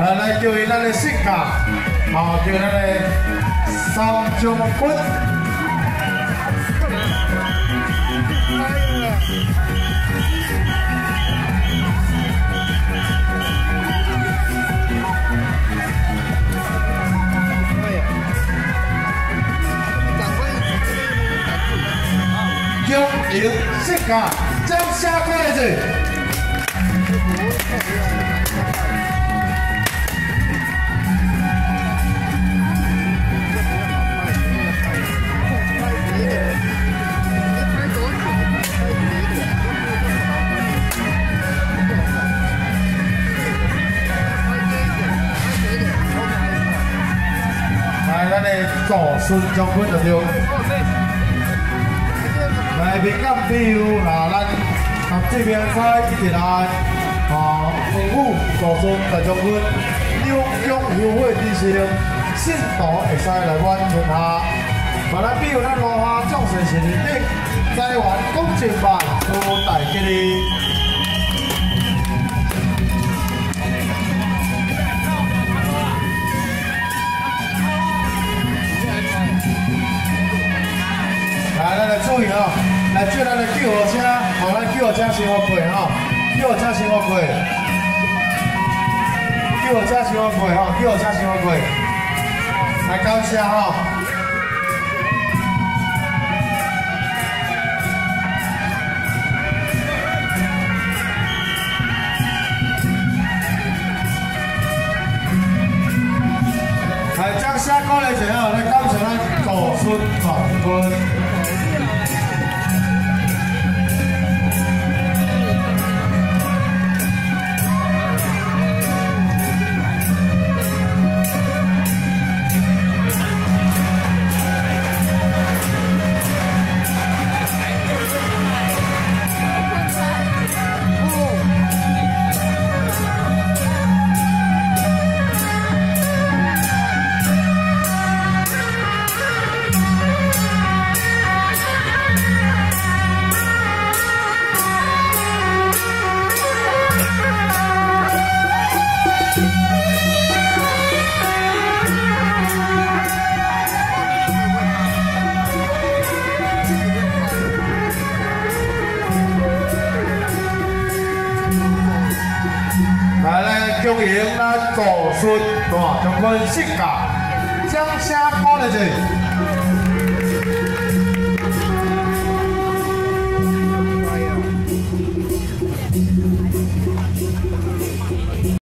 来叫伊咱的性格，叫咱的三将军。中营性格，将下开始。 咱的左孙将军就对。来，民间朋友，咱这边在一直来，文武左孙大将军，有奖优惠之情，信徒会使来阮村下。咱比如咱罗花将士是年顶，在元恭敬办，出大吉利。 来，咱来注意哦，来叫咱的救护车，咱救护车先发过吼，救护车先发过，救护车先发过吼，救护车先发过，来感谢吼。来，将下鼓励一下，来感谢咱左孙将军。 恭迎咱左孙大将军性格，掌声鼓励一下。